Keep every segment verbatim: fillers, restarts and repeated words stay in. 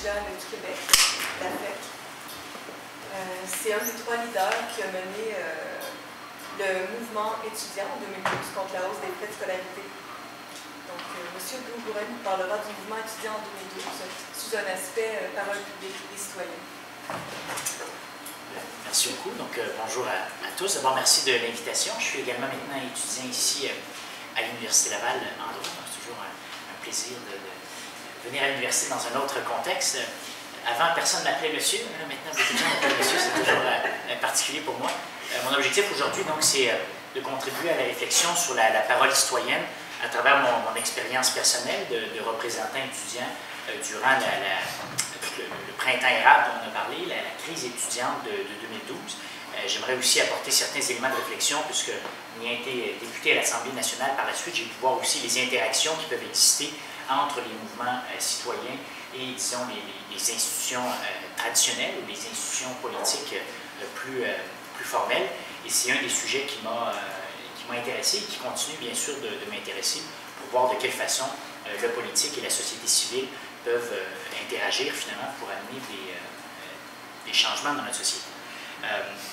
collégiale du Québec, la F E C. Euh, C'est un des trois leaders qui a mené euh, le mouvement étudiant en deux mille douze contre la hausse des frais de scolarité. Donc, euh, M. Bourgouret nous parlera du mouvement étudiant en deux mille douze sous un aspect euh, parole publique et citoyen. Merci beaucoup. Donc, euh, bonjour à, à tous. D'abord, merci de l'invitation. Je suis également maintenant étudiant ici euh, à l'Université Laval en droit. C'est toujours un, un plaisir de, de venir à l'université dans un autre contexte. Avant, personne ne m'appelait monsieur. Maintenant, beaucoup de gens m'appellent monsieur. C'est toujours euh, particulier pour moi. Euh, mon objectif aujourd'hui, donc, c'est euh, de contribuer à la réflexion sur la, la parole citoyenne à travers mon, mon expérience personnelle de, de représentant étudiant euh, durant la, la, le, le printemps érable dont on a parlé, la, la crise étudiante de, de deux mille douze. Euh, J'aimerais aussi apporter certains éléments de réflexion, puisque ayant été député à l'Assemblée nationale par la suite, j'ai pu voir aussi les interactions qui peuvent exister entre les mouvements euh, citoyens et, disons, les, les, les institutions euh, traditionnelles ou les institutions politiques euh, plus, euh, plus formelles. Et c'est un des sujets qui m'a euh, intéressé et qui continue, bien sûr, de, de m'intéresser pour voir de quelle façon euh, le politique et la société civile peuvent euh, interagir, finalement, pour amener des, euh, des changements dans notre société. Euh,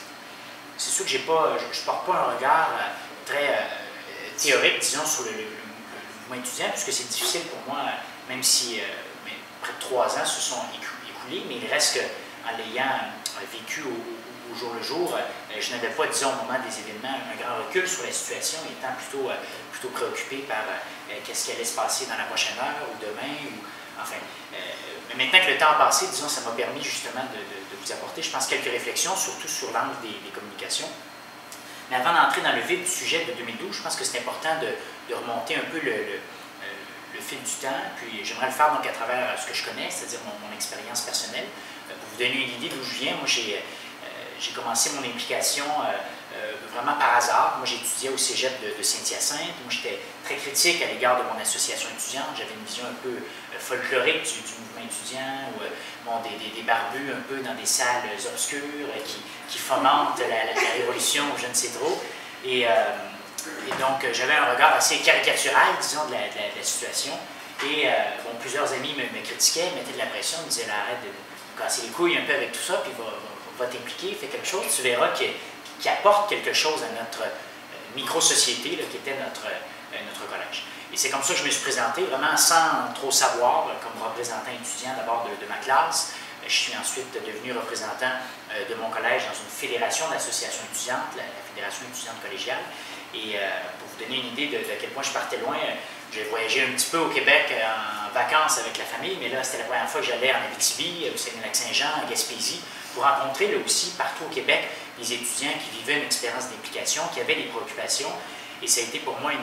c'est sûr que j'ai pas, je ne porte pas un regard euh, très euh, théorique, disons, sur le, le, le mouvement étudiant, puisque c'est difficile pour moi, même si euh, mais près de trois ans se sont écoulés, mais il reste qu'en l'ayant vécu au, au jour le jour, euh, je n'avais pas, disons, au moment des événements, un grand recul sur la situation, étant plutôt, euh, plutôt préoccupé par euh, qu'est-ce qui allait se passer dans la prochaine heure ou demain, ou enfin. Euh, mais maintenant que le temps a passé, disons, ça m'a permis justement de, de, de vous apporter, je pense, quelques réflexions, surtout sur l'angle des, des communications. Mais avant d'entrer dans le vif du sujet de deux mille douze, je pense que c'est important de, de remonter un peu le, le, euh, le fil du temps, puis j'aimerais le faire donc à travers ce que je connais, c'est-à-dire mon, mon expérience personnelle. Euh, pour vous donner une idée d'où je viens, moi j'ai euh, j'ai commencé mon implication euh, euh, vraiment par hasard. Moi j'ai étudié au cégep de, de Saint-Hyacinthe. Moi j'étais très critique à l'égard de mon association étudiante. J'avais une vision un peu euh, folklorique du, du mouvement étudiant, ou euh, bon, des, des, des barbus un peu dans des salles obscures euh, qui, qui fomentent la, la, la révolution, je ne sais trop. Et, euh, et donc j'avais un regard assez caricatural, disons, de la, de la, de la situation. Et euh, bon, plusieurs amis me, me critiquaient, mettaient de la pression, me disaient là, arrête de me casser les couilles un peu avec tout ça, puis va, va va t'impliquer, fais quelque chose, tu verras qu'il qui apporte quelque chose à notre euh, micro-société, qui était notre, euh, notre collège. Et c'est comme ça que je me suis présenté, vraiment sans trop savoir, euh, comme représentant étudiant d'abord de, de ma classe. Euh, je suis ensuite devenu représentant euh, de mon collège dans une fédération d'associations étudiantes, la, la Fédération étudiante collégiale. Et euh, pour vous donner une idée de, de quel point je partais loin, euh, j'ai voyagé un petit peu au Québec euh, en vacances avec la famille, mais là, c'était la première fois que j'allais en Abitibi, au Saguenay-Lac-Saint-Jean, en Gaspésie, pour rencontrer là aussi, partout au Québec, des étudiants qui vivaient une expérience d'implication, qui avaient des préoccupations. Et ça a été pour moi une,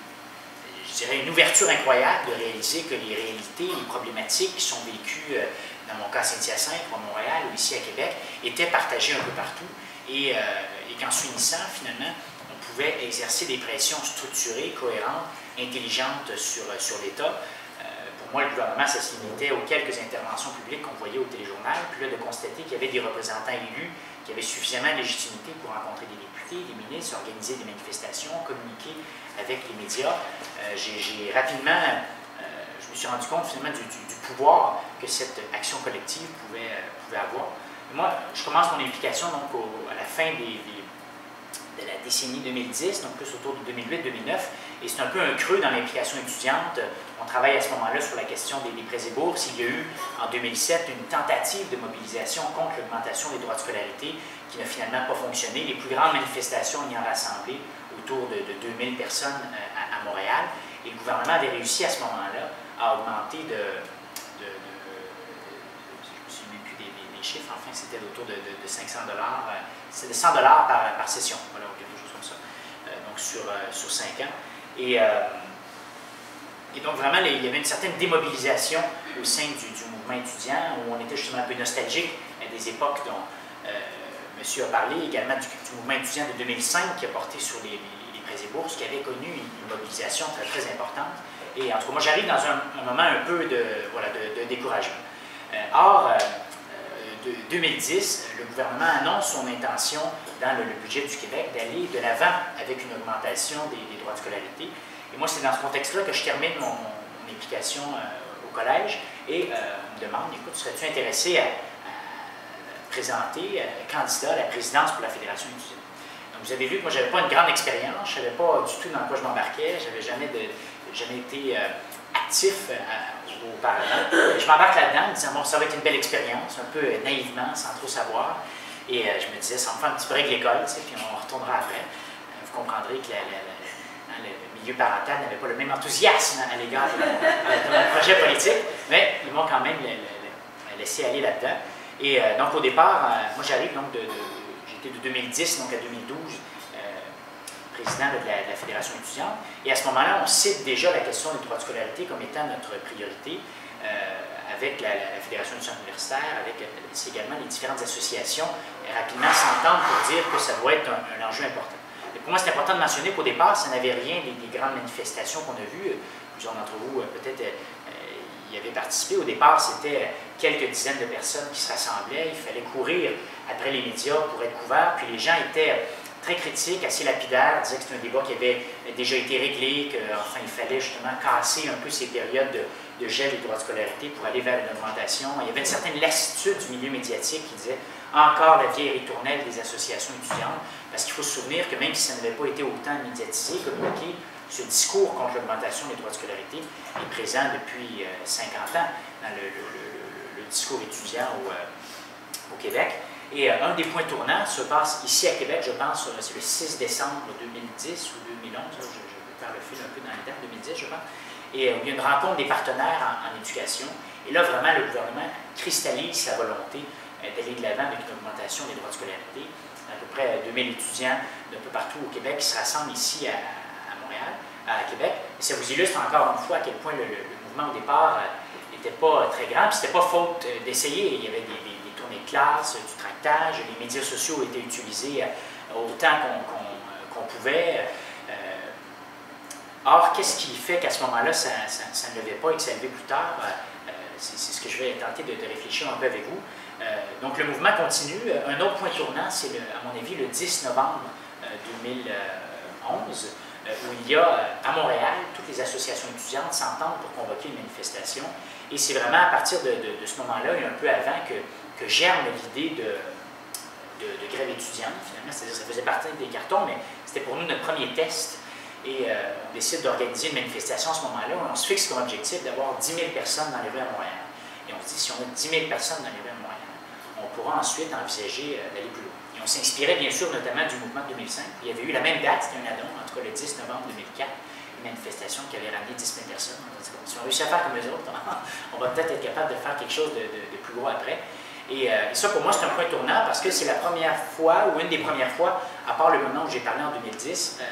je dirais, une ouverture incroyable de réaliser que les réalités, les problématiques qui sont vécues, euh, dans mon cas à Saint-Hyacinthe ou à Montréal ou ici à Québec, étaient partagées un peu partout. Et, euh, et qu'en s'unissant, finalement, on pouvait exercer des pressions structurées, cohérentes, intelligentes sur, sur l'État. Pour moi, le gouvernement, ça se limitait aux quelques interventions publiques qu'on voyait au téléjournal, puis là, de constater qu'il y avait des représentants élus qui avaient suffisamment de légitimité pour rencontrer des députés, des ministres, organiser des manifestations, communiquer avec les médias. Euh, J'ai rapidement, euh, je me suis rendu compte finalement du, du, du pouvoir que cette action collective pouvait, euh, pouvait avoir. Et moi, je commence mon implication donc au, à la fin des, des de la décennie deux mille dix, donc plus autour de deux mille huit deux mille neuf, et c'est un peu un creux dans l'implication étudiante. On travaille à ce moment-là sur la question des, des prêts et bourses. Il y a eu, en deux mille sept, une tentative de mobilisation contre l'augmentation des droits de scolarité qui n'a finalement pas fonctionné. Les plus grandes manifestations ayant rassemblé autour de, de deux mille personnes à, à Montréal, et le gouvernement avait réussi à ce moment-là à augmenter de, de, de, de je ne me souviens plus des, des, des chiffres, enfin c'était autour de, de, de cinq cents dollars. C'est de cent dollars par, par session, voilà, quelque chose comme ça, euh, donc sur, euh, sur cinq ans. Et, euh, et donc vraiment, les, il y avait une certaine démobilisation au sein du, du mouvement étudiant, où on était justement un peu nostalgique à des époques dont euh, monsieur a parlé, également du, du mouvement étudiant de deux mille cinq qui a porté sur les, les, les prêts et bourses, qui avait connu une, une mobilisation très, très importante. Et en tout cas, moi j'arrive dans un, un moment un peu de, voilà, de, de découragement. Euh, or, euh, de deux mille dix, le gouvernement annonce son intention dans le, le budget du Québec d'aller de l'avant avec une augmentation des, des droits de scolarité. Et moi, c'est dans ce contexte-là que je termine mon, mon implication euh, au au collège et on me demande, écoute, serais-tu intéressé à, à présenter euh, candidat à la présidence pour la Fédération étudiante? Donc vous avez vu que moi, je n'avais pas une grande expérience, je ne savais pas du tout dans quoi je m'embarquais, je n'avais jamais, de, jamais été euh, actif euh, auparavant. Je m'embarque là-dedans en me disant, bon, ça va être une belle expérience, un peu euh, naïvement, sans trop savoir. Et euh, je me disais, ça me fait un petit break de l'école, puis on retournera après. Euh, vous comprendrez que la, la, la, hein, le milieu parental n'avait pas le même enthousiasme à l'égard de, de mon projet politique, mais ils m'ont quand même le, le, laissé aller là-dedans. Et euh, donc au départ, euh, moi j'arrive donc de, de j'étais de deux mille dix donc à deux mille douze, euh, président de la, de la Fédération étudiante. Et à ce moment-là, on cite déjà la question des droits de scolarité comme étant notre priorité. Euh, avec la, la, la Fédération étudiante universitaire, avec euh, également les différentes associations, et rapidement s'entendre pour dire que ça doit être un, un enjeu important. Et pour moi, c'est important de mentionner qu'au départ, ça n'avait rien des, des grandes manifestations qu'on a vues. Plusieurs d'entre vous, euh, peut-être, euh, y avaient participé. Au départ, c'était quelques dizaines de personnes qui se rassemblaient. Il fallait courir après les médias pour être couverts. Puis les gens étaient très critiques, assez lapidaires, disaient que c'était un débat qui avait déjà été réglé, qu'enfin, il fallait justement casser un peu ces périodes de de gel des droits de scolarité pour aller vers une augmentation. Il y avait une certaine lassitude du milieu médiatique qui disait encore la vieille ritournelle des associations étudiantes, parce qu'il faut se souvenir que même si ça n'avait pas été autant médiatisé, communiqué, ce discours contre l'augmentation des droits de scolarité est présent depuis euh, cinquante ans dans le, le, le, le discours étudiant au, euh, au Québec. Et euh, un des points tournants se passe ici à Québec, je pense, c'est le six décembre deux mille dix ou deux mille onze, je, je vais faire le fil un peu dans les dates, deux mille dix, je pense. Et euh, il y a une rencontre des partenaires en, en éducation. Et là, vraiment, le gouvernement cristallise sa volonté euh, d'aller de l'avant avec une augmentation des droits de scolarité. À peu près deux mille étudiants d'un peu partout au Québec qui se rassemblent ici à, à Montréal, à Québec. Et ça vous illustre encore une fois à quel point le, le, le mouvement au départ n'était euh, pas très grand. Puis c'était pas faute euh, d'essayer. Il y avait des, des, des tournées de classe, euh, du tractage. Les médias sociaux étaient utilisés euh, autant qu'on qu'on, euh, qu'on pouvait. Or, qu'est-ce qui fait qu'à ce moment-là, ça, ça, ça ne levait pas et que ça levait plus tard? Euh, c'est ce que je vais tenter de, de réfléchir un peu avec vous. Euh, donc, le mouvement continue. Un autre point tournant, c'est, à mon avis, le dix novembre euh, deux mille onze, euh, où il y a, à Montréal, toutes les associations étudiantes s'entendent pour convoquer une manifestation. Et c'est vraiment à partir de, de, de ce moment-là, et un peu avant, que, que germe l'idée de, de, de grève étudiante, finalement. C'est-à-dire que ça faisait partie des cartons, mais c'était pour nous notre premier test. Et euh, on décide d'organiser une manifestation à ce moment-là où on se fixe comme objectif d'avoir dix mille personnes dans les rues à Montréal. Et on se dit, si on a dix mille personnes dans les rues à Montréal, on pourra ensuite envisager euh, d'aller plus loin. Et on s'inspirait bien sûr notamment du mouvement de deux mille cinq. Il y avait eu la même date, c'était un addon, en tout cas le dix novembre deux mille quatre, une manifestation qui avait ramené dix mille personnes. On a dit, bon, si on réussit à faire comme eux autres, on va peut-être être capable de faire quelque chose de, de, de plus gros après. Et, euh, et ça, pour moi, c'est un point tournant parce que c'est la première fois, ou une des premières fois, à part le moment où j'ai parlé en deux mille dix, euh,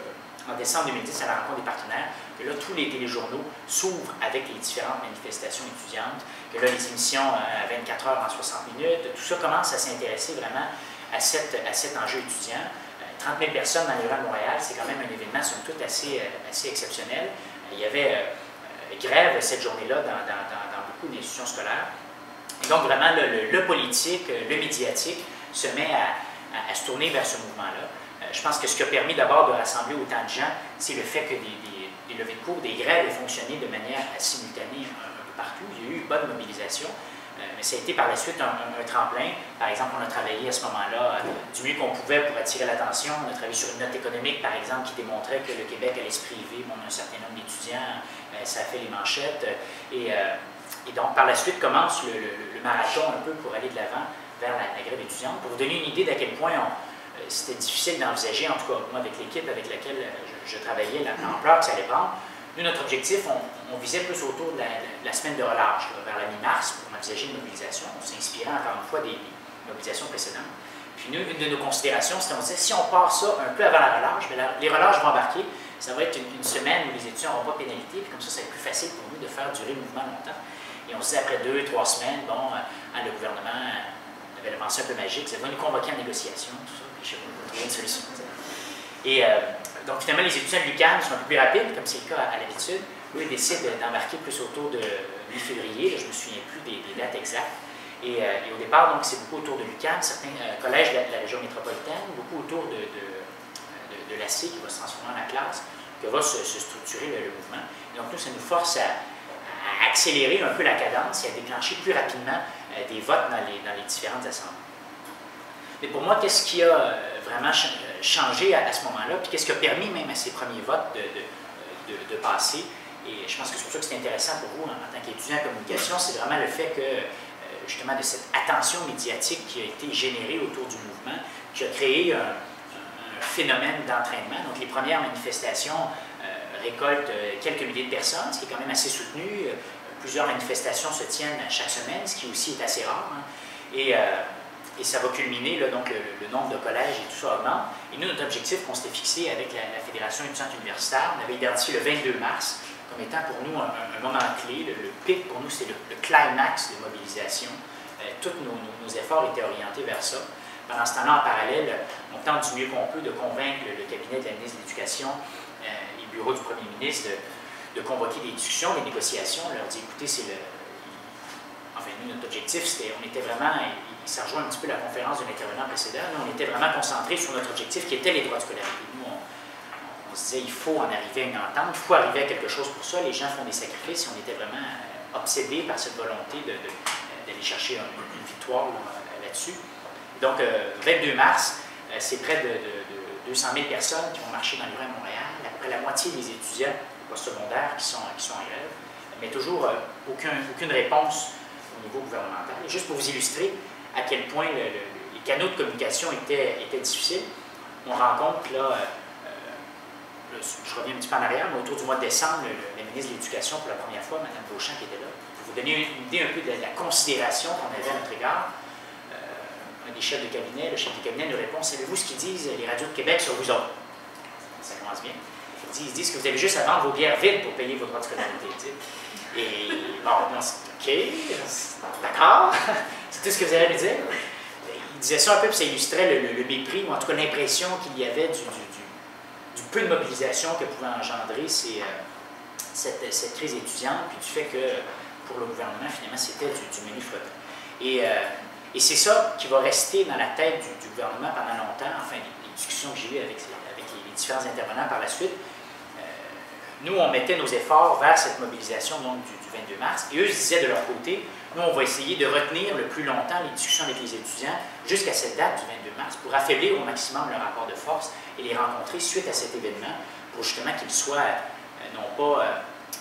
en décembre deux mille dix, à la rencontre des partenaires, que là, tous les téléjournaux s'ouvrent avec les différentes manifestations étudiantes, que là, les émissions à vingt-quatre heures en soixante minutes, tout ça commence à s'intéresser vraiment à, cette, à cet enjeu étudiant. trente mille personnes dans les rues de Montréal, c'est quand même un événement, somme toute, assez, assez exceptionnel. Il y avait euh, grève cette journée-là dans, dans, dans, dans beaucoup d'institutions scolaires. Et donc, vraiment, le, le, le politique, le médiatique se met à, à, à se tourner vers ce mouvement-là. Je pense que ce qui a permis d'abord de rassembler autant de gens, c'est le fait que des, des, des levées de cours, des grèves aient fonctionné de manière simultanée un, un peu partout. Il y a eu une bonne mobilisation, euh, mais ça a été par la suite un, un, un tremplin. Par exemple, on a travaillé à ce moment-là euh, du mieux qu'on pouvait pour attirer l'attention. On a travaillé sur une note économique, par exemple, qui démontrait que le Québec allait se priver bon, un certain nombre d'étudiants. Euh, ça a fait les manchettes. Et, euh, et donc, par la suite, commence le, le, le marathon un peu pour aller de l'avant vers la, la grève étudiante. Pour vous donner une idée d'à quel point on c'était difficile d'envisager, en tout cas moi avec l'équipe avec laquelle je, je travaillais, l'ampleur que ça allait prendre. Nous, notre objectif, on, on visait plus autour de la, de la semaine de relâche, là, vers la mi-mars, pour envisager une mobilisation. On s'inspirait encore une fois des, des mobilisations précédentes. Puis nous, une de nos considérations, c'était qu'on disait, si on part ça un peu avant la relâche, bien, la, les relâches vont embarquer, ça va être une, une semaine où les étudiants n'auront pas pénalité, puis comme ça, ça va être plus facile pour nous de faire durer le mouvement longtemps. Et on se disait, après deux, trois semaines, bon, euh, le gouvernement avait la pensée un peu magique, ça va nous convoquer en négociation, tout ça. Je vais trouver une solution. Et euh, donc, finalement, les étudiants de l'U Q A M sont un peu plus rapides, comme c'est le cas à, à l'habitude. Eux, ils décident d'embarquer plus autour de mi-février. Je ne me souviens plus des, des dates exactes. Et, euh, et au départ, donc, c'est beaucoup autour de l'U Q A M, certains euh, collèges de la, de la région métropolitaine, beaucoup autour de, de, de, de l'A C qui va se transformer en la classe, que va se, se structurer le, le mouvement. Et donc, nous, ça nous force à, à à accélérer un peu la cadence et à déclencher plus rapidement euh, des votes dans les, dans les différentes assemblées. Mais pour moi, qu'est-ce qui a euh, vraiment ch changé à, à ce moment-là, puis qu'est-ce qui a permis même à ces premiers votes de, de, de, de passer? Et je pense que c'est pour ça que c'est intéressant pour vous en, en tant qu'étudiant en communication, c'est vraiment le fait que, euh, justement, de cette attention médiatique qui a été générée autour du mouvement, qui a créé un, un phénomène d'entraînement. Donc, les premières manifestations euh, récoltent euh, quelques milliers de personnes, ce qui est quand même assez soutenu. Euh, plusieurs manifestations se tiennent chaque semaine, ce qui aussi est assez rare. Hein. Et, euh, et ça va culminer, là, donc le, le nombre de collèges et tout ça augmente. Et nous, notre objectif qu'on s'était fixé avec la, la Fédération étudiante universitaire, on avait identifié le vingt-deux mars comme étant pour nous un, un moment clé. Le, le pic, pour nous, c'est le, le climax de mobilisation. Euh, tous nos, nos, nos efforts étaient orientés vers ça. Pendant ce temps-là, en parallèle, on tente du mieux qu'on peut de convaincre le, le cabinet de la ministre de l'Éducation euh, et le bureau du premier ministre de, de convoquer des discussions, des négociations. On leur dit, écoutez, c'est le... Enfin, nous, notre objectif, c'était, on était vraiment, et ça rejoint un petit peu la conférence de l'intervenant précédent, nous, on était vraiment concentrés sur notre objectif qui était les droits de scolarité. Nous, on, on se disait, il faut en arriver à une entente, il faut arriver à quelque chose pour ça. Les gens font des sacrifices, on était vraiment euh, obsédés par cette volonté de, de, d'aller chercher une, une victoire là, là-dessus. Donc, euh, vingt-deux mars, euh, c'est près de, de, de deux cent mille personnes qui vont marcher dans les rues à Montréal, à peu près la moitié des étudiants postsecondaires qui sont, qui sont en grève, mais toujours euh, aucun, aucune réponse au niveau gouvernemental. Et juste pour vous illustrer à quel point le, le, les canaux de communication étaient, étaient difficiles, on rencontre là, euh, je reviens un petit peu en arrière, mais autour du mois de décembre, le, le ministre de l'Éducation pour la première fois, Mme Beauchamp, qui était là, pour vous donner une idée un peu de la considération qu'on avait à notre égard. Un des chefs de cabinet, le chef de cabinet nous répond, savez-vous ce qu'ils disent les radios de Québec sur vous autres? Ça commence bien. Ils disent, ils disent que vous avez juste à vendre vos bières vides pour payer vos droits de scolarité. Et bon, on se dit, OK, d'accord, c'est tout ce que vous allez me dire. Il disait ça un peu, puis ça illustrait le, le, le mépris, ou en tout cas l'impression qu'il y avait du, du, du, du peu de mobilisation que pouvait engendrer ces, euh, cette, cette crise étudiante, puis du fait que pour le gouvernement, finalement, c'était du, du menu flottant. Et, euh, Et c'est ça qui va rester dans la tête du, du gouvernement pendant longtemps, enfin, les, les discussions que j'ai eues avec, avec les, les différents intervenants par la suite. Euh, nous, on mettait nos efforts vers cette mobilisation donc, du, du vingt-deux mars, et eux se disaient de leur côté, nous, on va essayer de retenir le plus longtemps les discussions avec les étudiants jusqu'à cette date du vingt-deux mars pour affaiblir au maximum le rapport de force et les rencontrer suite à cet événement pour justement qu'ils soient, euh, non pas euh,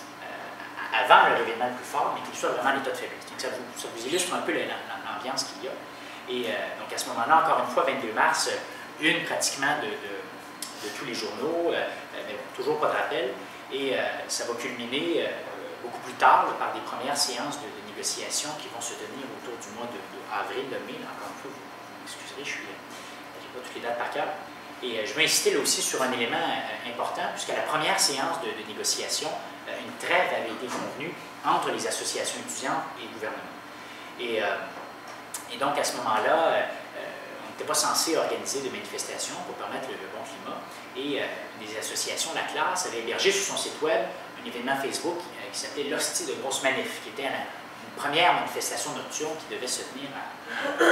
euh, avant leur événement le plus fort, mais qu'ils soient vraiment en état de faiblesse. Donc, ça vous, ça vous illustre un peu le, l'ambiance qu'il y a. Et euh, donc à ce moment-là, encore une fois, vingt-deux mars, une pratiquement de, de, de tous les journaux, euh, mais bon, toujours pas de rappel. Et euh, ça va culminer euh, beaucoup plus tard là, par des premières séances de, de négociation qui vont se tenir autour du mois de, de avril, de mai. Là, encore une fois, vous, vous m'excuserez, je n'ai pas toutes les dates par cœur. Et euh, je veux insister là aussi sur un élément euh, important, puisqu'à la première séance de, de négociation, euh, une trêve avait été convenue entre les associations étudiantes et le gouvernement. Et, euh, et donc, à ce moment-là, euh, on n'était pas censé organiser de manifestations pour permettre le, le bon climat. Et euh, les associations, la classe, avait hébergé sur son site web un événement Facebook euh, qui s'appelait l'Hostie de Grosse Manif, qui était la, une première manifestation nocturne qui devait se tenir à...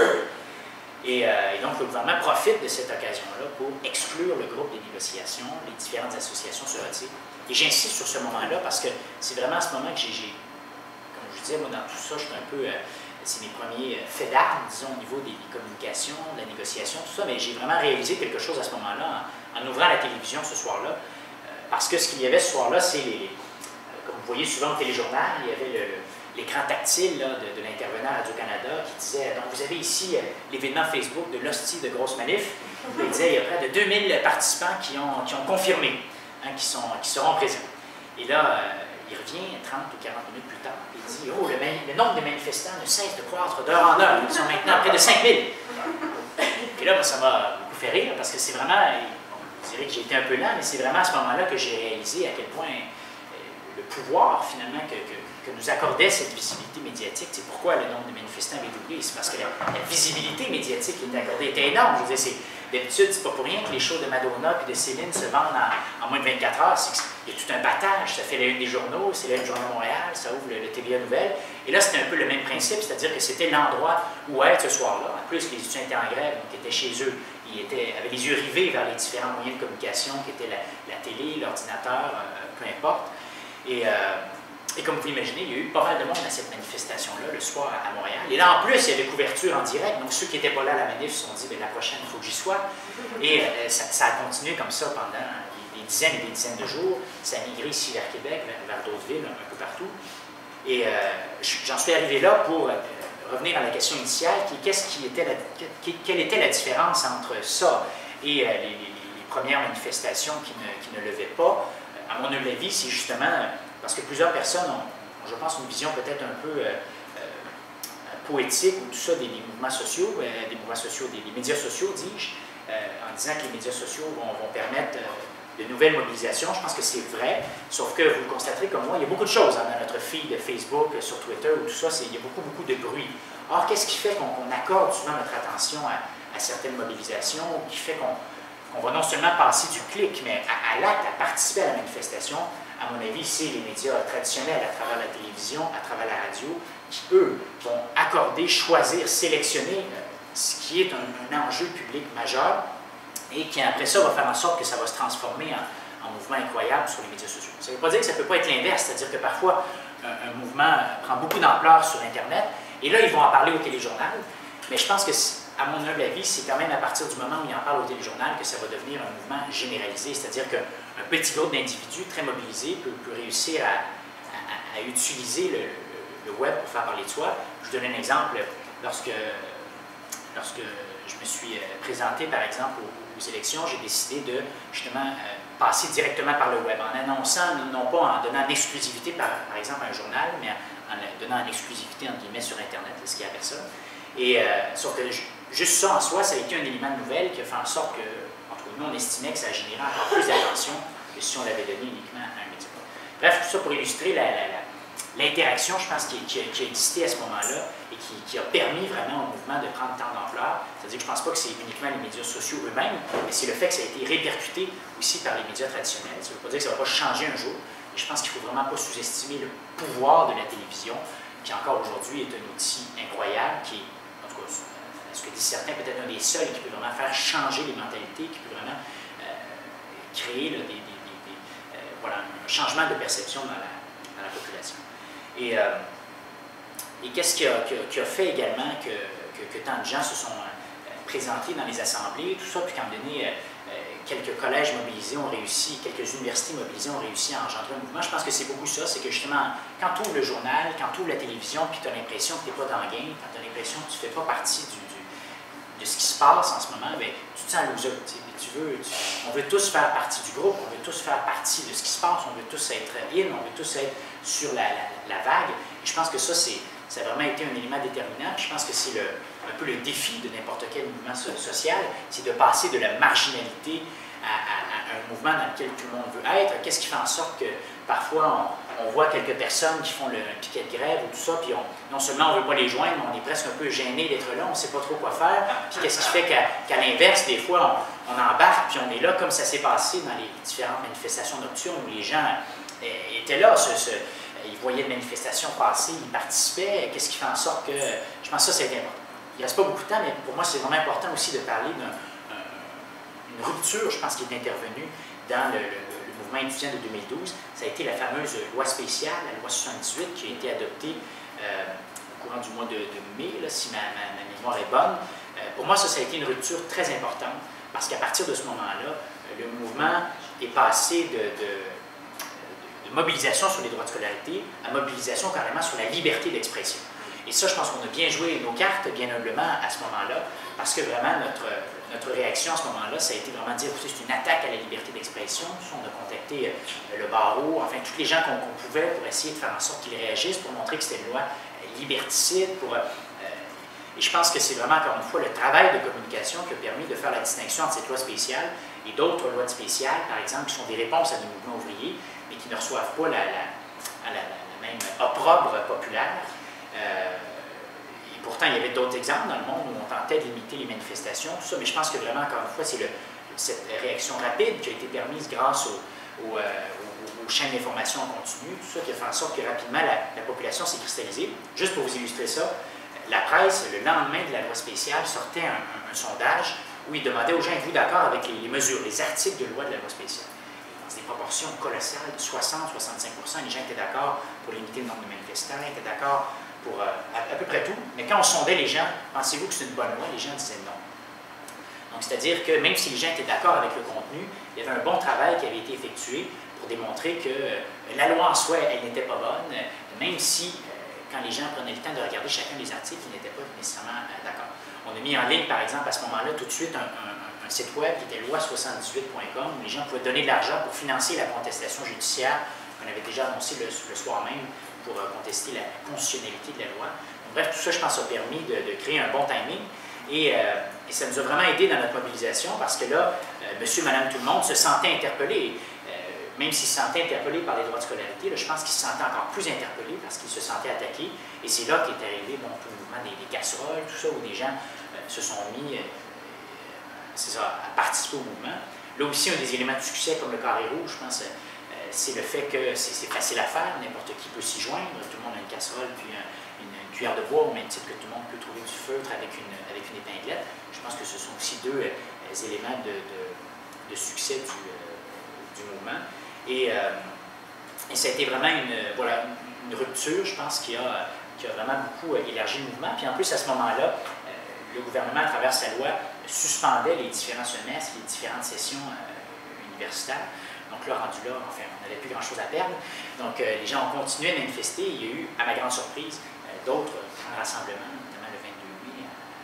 Et, euh, et donc, le gouvernement profite de cette occasion-là pour exclure le groupe des négociations, les différentes associations se retirent. Et j'insiste sur ce moment-là parce que c'est vraiment à ce moment que j'ai, comme je disais, moi, dans tout ça, je suis un peu... Euh, c'est mes premiers faits d'armes, disons, au niveau des, des communications, de la négociation, tout ça, mais j'ai vraiment réalisé quelque chose à ce moment-là en, en ouvrant la télévision ce soir-là, euh, parce que ce qu'il y avait ce soir-là, c'est les, euh, comme vous voyez souvent au téléjournal, il y avait le, l'écran tactile là, de, de l'intervenant Radio-Canada qui disait, donc vous avez ici euh, l'événement Facebook de l'Hostie de Grosse Manif, il disait, il y a près de deux mille participants qui ont, qui ont confirmé, hein, qui, sont, qui seront présents. Et là, euh, il revient trente ou quarante minutes plus tard, et il dit, oh, le, le nombre de manifestants ne cesse de croître d'heure en heure, ils sont maintenant près de cinq mille. Et là, moi, ça m'a beaucoup fait rire, parce que c'est vraiment, bon, je dirais que j'ai été un peu lent, mais c'est vraiment à ce moment-là que j'ai réalisé à quel point euh, le pouvoir, finalement, que, que, que nous accordait cette visibilité médiatique, c'est pourquoi le nombre de manifestants avait doublé, c'est parce que la, la visibilité médiatique qui était accordée était énorme. Je vous disais, d'habitude, c'est pas pour rien que les shows de Madonna et de Céline se vendent en, en moins de vingt-quatre heures, c'est il y a tout un battage, ça fait la une des journaux, c'est la une du Journal de Montréal, ça ouvre le, le T V A Nouvelles. Et là, c'était un peu le même principe, c'est-à-dire que c'était l'endroit où être ce soir-là. En plus, les étudiants étaient en grève, donc étaient chez eux, ils étaient, avaient les yeux rivés vers les différents moyens de communication qui étaient la, la télé, l'ordinateur, euh, peu importe. Et, euh, et comme vous l'imaginez, il y a eu pas mal de monde à cette manifestation-là, le soir à Montréal. Et là, en plus, il y avait couverture en direct, donc ceux qui n'étaient pas là à la manif se sont dit, bien, la prochaine, il faut que j'y sois. Et euh, ça, ça a continué comme ça pendant des, des dizaines et des dizaines de jours. Ça a migré ici vers Québec, vers, vers d'autres villes, un, un peu partout. Et euh, j'en suis arrivé là pour euh, revenir à la question initiale, qui est qu'est-ce qui était la, qui, quelle était la différence entre ça et euh, les, les, les premières manifestations qui ne, qui ne levaient pas. À mon humble avis, c'est justement parce que plusieurs personnes ont, je pense, une vision peut-être un peu euh, euh, poétique ou tout ça des, des mouvements sociaux, euh, des mouvements sociaux, des, des médias sociaux, dis-je, euh, en disant que les médias sociaux vont, vont permettre euh, de nouvelles mobilisations. Je pense que c'est vrai, sauf que vous le constaterez comme moi, il y a beaucoup de choses hein, dans notre feed de Facebook, sur Twitter, ou tout ça, il y a beaucoup, beaucoup de bruit. Or, qu'est-ce qui fait qu'on qu'on accorde souvent notre attention à, à certaines mobilisations, qui fait qu'on qu'on va non seulement passer du clic, mais à, à l'acte, à participer à la manifestation? À mon avis, c'est les médias traditionnels, à travers la télévision, à travers la radio, qui, eux, vont accorder, choisir, sélectionner euh, ce qui est un, un enjeu public majeur et qui, après ça, va faire en sorte que ça va se transformer en, en mouvement incroyable sur les médias sociaux. Ça ne veut pas dire que ça ne peut pas être l'inverse, c'est-à-dire que parfois, un, un mouvement prend beaucoup d'ampleur sur Internet, et là, ils vont en parler au téléjournal, mais je pense que, à mon humble avis, c'est quand même à partir du moment où ils en parlent au téléjournal que ça va devenir un mouvement généralisé, c'est-à-dire que un petit groupe d'individus très mobilisés peut, peut réussir à, à, à utiliser le, le, le web pour faire parler de soi. Je vous donne un exemple. Lorsque, lorsque je me suis présenté, par exemple, aux, aux élections, j'ai décidé de, justement, euh, passer directement par le web, en annonçant, non pas en donnant en exclusivité, par, par exemple, un journal, mais en, en donnant en exclusivité, entre guillemets, sur Internet, ce qui est à personne. Et, euh, sauf que juste ça en soi, ça a été un élément de nouvelle qui a fait en sorte que, nous, on estimait que ça générait encore plus d'attention que si on l'avait donné uniquement à un média. Bref, tout ça pour illustrer l'interaction, je pense, qui, qui, a, qui a existé à ce moment-là et qui, qui a permis vraiment au mouvement de prendre tant d'ampleur. C'est-à-dire que je ne pense pas que c'est uniquement les médias sociaux eux-mêmes, mais c'est le fait que ça a été répercuté aussi par les médias traditionnels. Ça ne veut pas dire que ça ne va pas changer un jour, mais je pense qu'il ne faut vraiment pas sous-estimer le pouvoir de la télévision, qui encore aujourd'hui est un outil incroyable, qui est, en tout cas, ce que disent certains, peut-être un des seuls qui peut vraiment faire changer les mentalités, qui peut vraiment euh, créer là, des, des, des, des, euh, voilà, un changement de perception dans la, dans la population. Et, euh, et qu'est-ce qui a, qui, a, qui a fait également que, que, que tant de gens se sont euh, présentés dans les assemblées, tout ça, puis qu'à un moment donné, euh, quelques collèges mobilisés ont réussi, quelques universités mobilisées ont réussi à engendrer un mouvement. Je pense que c'est beaucoup ça, c'est que justement, quand tu ouvres le journal, quand tu ouvres la télévision, puis tu as l'impression que tu n'es pas dans le game, quand tu as l'impression que tu ne fais pas partie du de ce qui se passe en ce moment, bien, tu te sens loser. Tu veux, tu, on veut tous faire partie du groupe, on veut tous faire partie de ce qui se passe, on veut tous être in, on veut tous être sur la, la, la vague. Et je pense que ça, ça a vraiment été un élément déterminant. Je pense que c'est un peu le défi de n'importe quel mouvement so, social, c'est de passer de la marginalité à, à, à un mouvement dans lequel tout le monde veut être. Qu'est-ce qui fait en sorte que parfois on, on voit quelques personnes qui font le un piquet de grève ou tout ça, puis on, non seulement on ne veut pas les joindre, mais on est presque un peu gêné d'être là, on ne sait pas trop quoi faire. Puis qu'est-ce qui fait qu'à qu'à l'inverse, des fois, on, on embarque, puis on est là, comme ça s'est passé dans les différentes manifestations nocturnes où les gens eh, étaient là, se, se, ils voyaient des manifestations passer, ils participaient. Qu'est-ce qui fait en sorte que, je pense que ça, c'est important. Il ne reste pas beaucoup de temps, mais pour moi, c'est vraiment important aussi de parler d'une rupture, je pense, qui est intervenue dans le, le, le mouvement étudiant de deux mille douze. Ça a été la fameuse loi spéciale, la loi soixante-dix-huit, qui a été adoptée euh, au courant du mois de, de mai, là, si ma, ma, ma mémoire est bonne. Euh, pour moi, ça, ça a été une rupture très importante, parce qu'à partir de ce moment-là, le mouvement est passé de, de, de, de mobilisation sur les droits de scolarité à mobilisation carrément sur la liberté d'expression. Et ça, je pense qu'on a bien joué nos cartes, bien humblement, à ce moment-là, parce que vraiment, notre, notre réaction à ce moment-là, ça a été vraiment de dire, écoutez, c'est une attaque à la liberté d'expression. On a contacté euh, le barreau, enfin, tous les gens qu'on qu'on pouvait pour essayer de faire en sorte qu'ils réagissent, pour montrer que c'était une loi liberticide. Pour, euh, et je pense que c'est vraiment, encore une fois, le travail de communication qui a permis de faire la distinction entre cette loi spéciale et d'autres lois spéciales, par exemple, qui sont des réponses à des mouvements ouvriers, mais qui ne reçoivent pas la, la, la, la, la même opprobre populaire. Euh, et pourtant, il y avait d'autres exemples dans le monde où on tentait de limiter les manifestations, tout ça, mais je pense que vraiment, encore une fois, c'est cette réaction rapide qui a été permise grâce au, au, euh, aux, aux chaînes d'information en continu, tout ça qui a fait en sorte que rapidement la, la population s'est cristallisée. Juste pour vous illustrer ça, la presse, le lendemain de la loi spéciale, sortait un, un, un sondage où il demandait aux gens, êtes-vous d'accord avec les, les mesures, les articles de loi de la loi spéciale? dans des proportions colossales, de soixante à soixante-cinq pour cent. Les gens étaient d'accord pour limiter le nombre de manifestants, étaient d'accord pour euh, à, à peu près tout. Mais quand on sondait les gens, pensez-vous que c'est une bonne loi? Les gens disaient non. Donc, c'est-à-dire que même si les gens étaient d'accord avec le contenu, il y avait un bon travail qui avait été effectué pour démontrer que euh, la loi en soi, elle n'était pas bonne, même si, euh, quand les gens prenaient le temps de regarder chacun des articles, ils n'étaient pas nécessairement euh, d'accord. On a mis en ligne, par exemple, à ce moment-là, tout de suite, un, un, un site web qui était loi soixante-dix-huit point com, où les gens pouvaient donner de l'argent pour financer la contestation judiciaire qu'on avait déjà annoncée le, le soir même pour euh, contester la constitutionnalité de la loi. Donc, bref, tout ça, je pense, a permis de, de créer un bon timing. Et, euh, et ça nous a vraiment aidé dans notre mobilisation parce que là, euh, monsieur, madame, tout le monde se sentait interpellé. Euh, même s'ils se sentaient interpellés par les droits de scolarité, là, je pense qu'ils se sentaient encore plus interpellés parce qu'ils se sentaient attaqués. Et c'est là qu'est arrivé bon, tout le mouvement des, des casseroles, tout ça, où des gens euh, se sont mis euh, c'est ça, à participer au mouvement. Là aussi, un des éléments de succès, comme le carré rouge, je pense, euh, c'est le fait que c'est facile à faire, n'importe qui peut s'y joindre. Tout le monde a une casserole, puis un, une, une cuillère de bois, au même titre que tout le monde peut trouver du feutre avec une, avec une épinglette. Je pense que ce sont aussi deux euh, éléments de, de, de succès du, euh, du mouvement. Et, euh, et ça a été vraiment une, voilà, une rupture, je pense, qui a, qui a vraiment beaucoup élargi le mouvement. Puis en plus, à ce moment-là, euh, le gouvernement, à travers sa loi, suspendait les différents semestres, les différentes sessions euh, universitaires. Donc là, rendu là, enfin, on n'avait plus grand-chose à perdre. Donc euh, les gens ont continué à manifester. Il y a eu, à ma grande surprise, euh, d'autres grands rassemblements, notamment le vingt-deux mai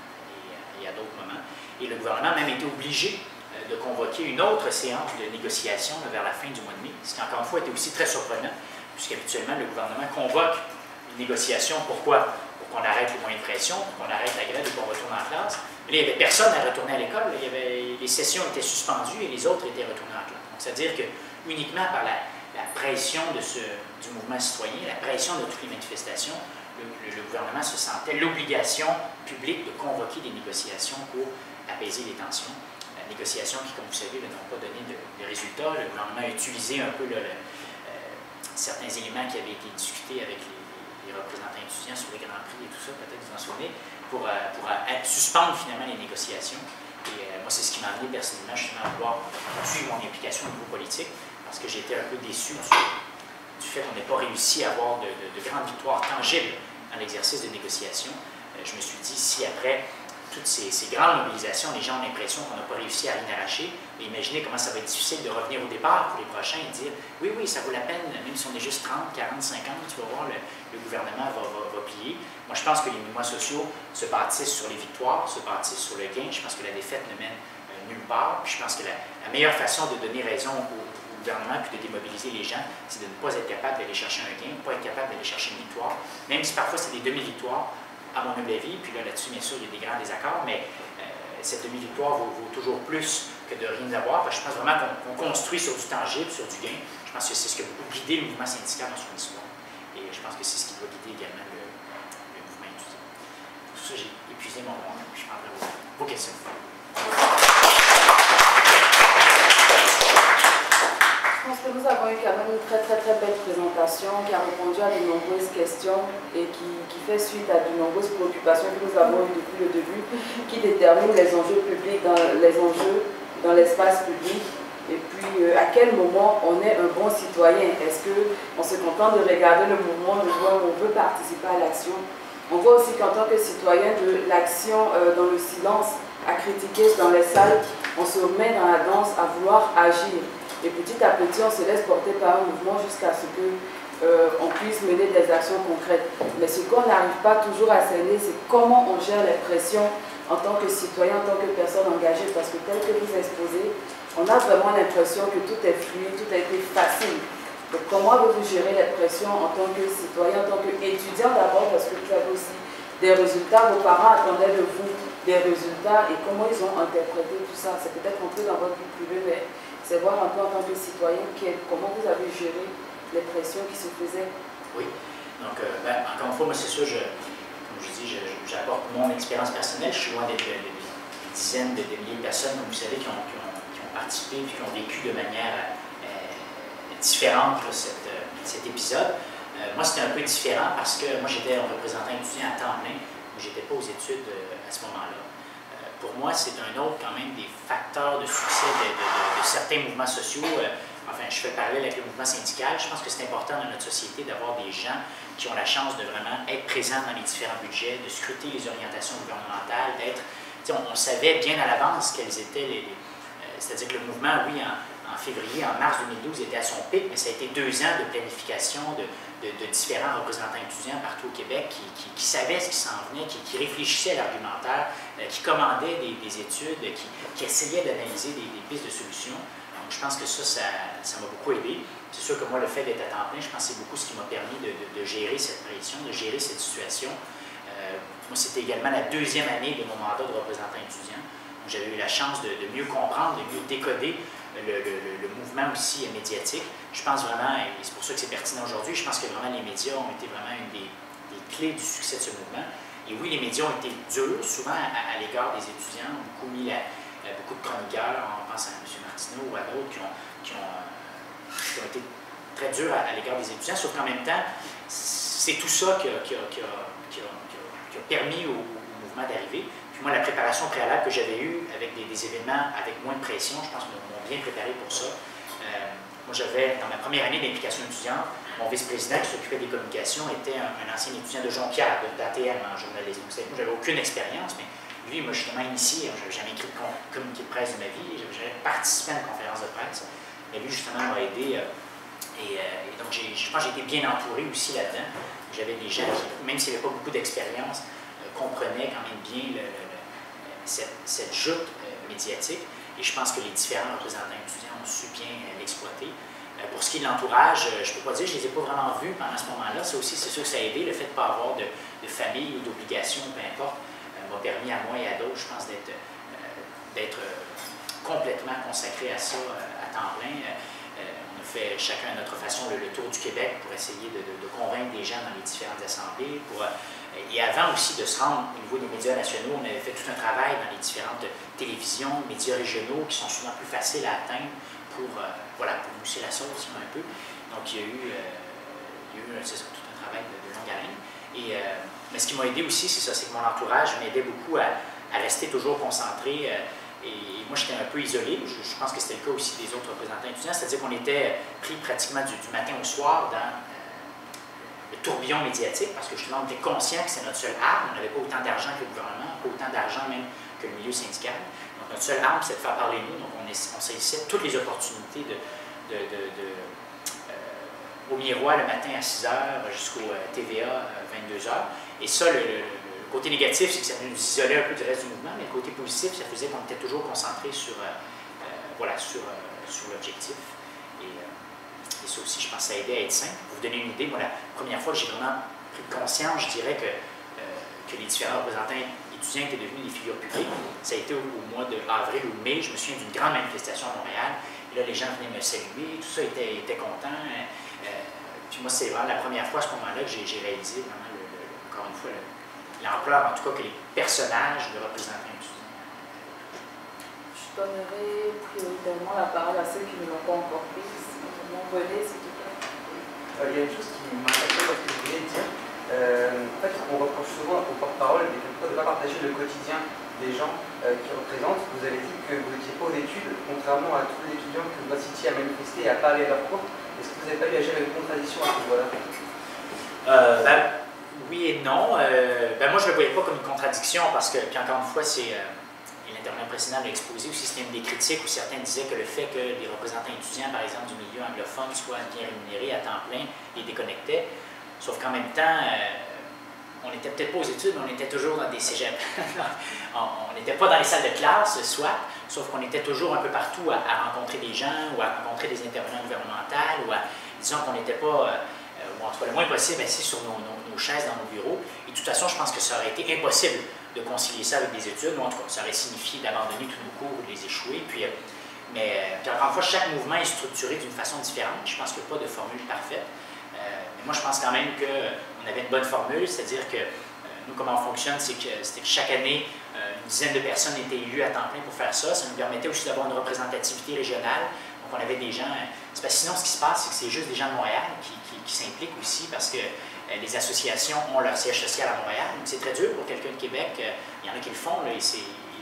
et, et à d'autres moments. Et le gouvernement a même été obligé euh, de convoquer une autre séance de négociation là, vers la fin du mois de mai, ce qui, encore une fois, était aussi très surprenant, puisqu'habituellement, le gouvernement convoque une négociation. Pourquoi? Pour qu'on arrête les moyens de pression, pour qu'on arrête la grève et qu'on retourne en classe. Mais là, il n'y avait personne à retourner à l'école. Les sessions étaient suspendues et les autres étaient retournés en classe. Donc, c'est-à-dire que uniquement par la, la pression de ce, du mouvement citoyen, la pression de toutes les manifestations, le, le, le gouvernement se sentait l'obligation publique de convoquer des négociations pour apaiser les tensions. La négociation qui, comme vous savez, n'ont pas donné de, de résultats. Le gouvernement a utilisé un peu là, le, euh, certains éléments qui avaient été discutés avec les, les représentants étudiants sur les grands prix et tout ça, peut-être vous en souvenez, pour, euh, pour euh, suspendre finalement les négociations. Et euh, moi, c'est ce qui m'a amené personnellement justement à vouloir suivre mon implication au niveau politique, parce que j'étais un peu déçu du, du fait qu'on n'ait pas réussi à avoir de, de, de grandes victoires tangibles dans l'exercice de négociation. Euh, je me suis dit, si après toutes ces, ces grandes mobilisations, les gens ont l'impression qu'on n'a pas réussi à rien arracher, mais imaginez comment ça va être difficile de revenir au départ pour les prochains et dire, oui, oui, ça vaut la peine, même si on est juste trente, quarante, cinquante, tu vas voir, le, le gouvernement va, va, va plier. Moi, je pense que les mouvements sociaux se bâtissent sur les victoires, se bâtissent sur le gain. Je pense que la défaite ne mène euh, nulle part. Puis je pense que la, la meilleure façon de donner raison au, au gouvernement puis de démobiliser les gens, c'est de ne pas être capable d'aller chercher un gain, de ne pas être capable d'aller chercher une victoire, même si parfois c'est des demi-victoires, à mon humble avis. Puis là, là-dessus, bien sûr, il y a des grands désaccords, mais euh, cette demi-victoire vaut, vaut toujours plus que de rien avoir. Parce que je pense vraiment qu'on qu'on construit sur du tangible, sur du gain. Je pense que c'est ce qui a beaucoup guidé le mouvement syndical dans son histoire. Et je pense que c'est ce qui doit guider également le, le mouvement étudiant. Pour ça, j'ai épuisé mon monde. Je prendrai vos, vos questions. Je pense que nous avons eu quand même une très très très belle présentation qui a répondu à de nombreuses questions et qui, qui fait suite à de nombreuses préoccupations que nous avons eues depuis le début, qui déterminent les enjeux publics, dans, les enjeux dans l'espace public. Et puis, euh, à quel moment on est un bon citoyen? Est-ce qu'on se contente de regarder le mouvement, de voir où on veut participer à l'action? On voit aussi qu'en tant que citoyen, de l'action euh, dans le silence, à critiquer dans les salles, on se met dans la danse à vouloir agir. Et petit à petit, on se laisse porter par un mouvement jusqu'à ce qu'on euh, puisse mener des actions concrètes. Mais ce qu'on n'arrive pas toujours à cerner, c'est comment on gère les pressions en tant que citoyen, en tant que personne engagée, parce que tel que vous exposez, on a vraiment l'impression que tout est fluide, tout a été facile. Donc comment avez-vous géré les pressions en tant que citoyen, en tant qu'étudiant d'abord, parce que vous avez aussi des résultats, vos parents attendaient de vous des résultats, et comment ils ont interprété tout ça? C'est peut-être un peu dans votre vie privée, mais c'est voir un peu en tant que citoyen comment vous avez géré les pressions qui se faisaient. Oui, donc euh, ben, encore une fois, moi c'est sûr, je, comme je dis, j'apporte mon expérience personnelle, je suis loin d'être des dizaines de, de milliers de personnes, comme vous savez, qui ont, qui ont, qui ont participé et qui ont vécu de manière euh, différente là, cette, euh, cet épisode. Euh, moi c'était un peu différent parce que moi j'étais un représentant étudiant à temps plein, où j'étais pas aux études euh, à ce moment-là. Pour moi, c'est un autre quand même des facteurs de succès de, de, de, de certains mouvements sociaux. Euh, enfin, je fais le parallèle avec le mouvement syndical, je pense que c'est important dans notre société d'avoir des gens qui ont la chance de vraiment être présents dans les différents budgets, de scruter les orientations gouvernementales, d'être, on, on savait bien à l'avance quels étaient les, les euh, c'est-à-dire que le mouvement, oui, en, en février, en mars deux mille douze, était à son pic, mais ça a été deux ans de planification de, de, de différents représentants étudiants partout au Québec qui, qui, qui savaient ce qui s'en venait, qui, qui réfléchissaient à l'argumentaire, euh, qui commandaient des, des études, qui, qui essayaient d'analyser des, des pistes de solutions. Donc, je pense que ça, ça, ça m'a beaucoup aidé. C'est sûr que moi, le fait d'être à temps plein, je pense que c'est beaucoup ce qui m'a permis de, de, de gérer cette pression, de gérer cette situation. Euh, moi, c'était également la deuxième année de mon mandat de représentant étudiant. J'avais eu la chance de, de mieux comprendre, de mieux décoder le, le, le mouvement aussi médiatique. Je pense vraiment, et c'est pour ça que c'est pertinent aujourd'hui, je pense que vraiment les médias ont été vraiment une des, des clés du succès de ce mouvement. Et oui, les médias ont été durs, souvent à, à l'égard des étudiants, ont beaucoup mis la, beaucoup de chroniqueurs, on pense à M. Martineau ou à d'autres qui ont, qui, ont, qui ont été très durs à, à l'égard des étudiants, sauf qu'en même temps, c'est tout ça qui a, qui a, qui a, qui a, qui a, qui a permis au, au mouvement d'arriver. Puis moi, la préparation préalable que j'avais eue avec des, des événements avec moins de pression, je pense qu'ils m'ont bien préparé pour ça. Euh, moi, j'avais, dans ma première année d'implication étudiante, mon vice-président qui s'occupait des communications était un, un ancien étudiant de Jonquière, d'A T M en journalisme. Moi, j'avais aucune expérience, mais lui, il m'a justement initié. Je n'avais jamais écrit de communiqué de presse de ma vie, j'avais participé à une conférence de presse. Mais lui, justement, m'a aidé. Euh, et, euh, et donc, je pense que j'ai été bien entouré aussi là-dedans. J'avais des gens qui, même s'il n'y avait pas beaucoup d'expérience, euh, comprenaient quand même bien le, le, le, cette, cette joute euh, médiatique. Et je pense que les différents représentants étudiants ont su bien euh, l'exploiter. Euh, pour ce qui est de l'entourage, euh, je ne peux pas dire, je ne les ai pas vraiment vus pendant ce moment-là. Ça aussi, c'est sûr que ça a aidé. Le fait de ne pas avoir de, de famille ou d'obligation, peu importe, euh, m'a permis à moi et à d'autres, je pense, d'être euh, euh, complètement consacré à ça euh, à temps plein. Euh, on a fait chacun à notre façon le, le tour du Québec pour essayer de, de, de convaincre des gens dans les différentes assemblées. Pour, euh, et avant aussi de se rendre au niveau des médias nationaux, on avait fait tout un travail dans les différentes télévisions, médias régionaux qui sont souvent plus faciles à atteindre pour, euh, voilà, pour mousser la sauce un peu. Donc il y a eu, euh, il y a eu ça, tout un travail de, de longue haleine. Et, euh, mais ce qui m'a aidé aussi, c'est ça, c'est que mon entourage m'aidait beaucoup à, à rester toujours concentré. Euh, et moi, j'étais un peu isolé. Je, je pense que c'était le cas aussi des autres représentants étudiants, c'est-à-dire qu'on était pris pratiquement du, du matin au soir dans le tourbillon médiatique, parce que justement, on était conscient que c'est notre seule arme. On n'avait pas autant d'argent que le gouvernement, pas autant d'argent même que le milieu syndical. Donc, notre seule arme, c'est de faire parler de nous. Donc, on, on saisissait toutes les opportunités de, de, de, de euh, au miroir le matin à six heures jusqu'au euh, T V A euh, vingt-deux heures. Et ça, le, le, le côté négatif, c'est que ça nous isolait un peu du reste du mouvement, mais le côté positif, ça faisait qu'on était toujours concentré sur, euh, euh, voilà, sur, euh, sur l'objectif. Et, euh, Et ça aussi, je pense que ça a aidé à être simple. Pour vous donner une idée, moi, la première fois que j'ai vraiment pris conscience, je dirais, que, euh, que les différents représentants étudiants étaient devenus des figures publiques, ça a été au, au mois d'avril ou mai. Je me souviens d'une grande manifestation à Montréal. Et là, les gens venaient me saluer, tout ça était, était content. Euh, puis moi, c'est vraiment la première fois à ce moment-là que j'ai réalisé vraiment, le, le, encore une fois, l'ampleur, en tout cas, que les personnages de représentants étudiants. Je donnerai prioritairement la parole à ceux qui ne l'ont pas encore prise. Venez, s'il te plaît. Euh, il y a une chose qui m'a interpellé dans ce que je voulais dire. Euh, en fait, on reproche souvent aux porte-parole de ne pas partager le quotidien des gens euh, qui représentent. Vous avez dit que vous n'étiez pas aux études, contrairement à tous les étudiants que votre city a manifesté et à pas aller à leur cours. Est-ce que vous n'avez pas eu à gérer une contradiction à ce niveau-là? euh, ben, Oui et non. Euh, ben, moi, je ne le voyais pas comme une contradiction parce que, puis encore une fois, c'est. Euh, Et l'intervenant précédent l'a exposé aussi, c'était une des critiques où certains disaient que le fait que les représentants étudiants, par exemple, du milieu anglophone soient bien rémunérés à temps plein les déconnectait. Sauf qu'en même temps, euh, on n'était peut-être pas aux études, mais on était toujours dans des cégeps. On n'était pas dans les salles de classe, soit, sauf qu'on était toujours un peu partout à, à rencontrer des gens ou à rencontrer des intervenants gouvernementaux ou à, disons qu'on n'était pas, euh, ou en tout cas le moins possible, assis sur nos, nos, nos chaises dans nos bureaux. Et de toute façon, je pense que ça aurait été impossible de concilier ça avec des études, ou en tout cas, ça aurait signifié d'abandonner tous nos cours ou de les échouer. Puis, euh, mais puis encore une fois, chaque mouvement est structuré d'une façon différente. Je pense qu'il n'y a pas de formule parfaite. Euh, mais moi, je pense quand même qu'on avait une bonne formule, c'est-à-dire que euh, nous, comment on fonctionne, c'est que, que chaque année, euh, une dizaine de personnes étaient élues à temps plein pour faire ça. Ça nous permettait aussi d'avoir une représentativité régionale. Donc, on avait des gens... C'est parce que sinon, ce qui se passe, c'est que c'est juste des gens de Montréal qui, qui, qui s'impliquent aussi parce que les associations ont leur siège social à Montréal. C'est très dur pour quelqu'un de Québec. Il y en a qui le font, là, et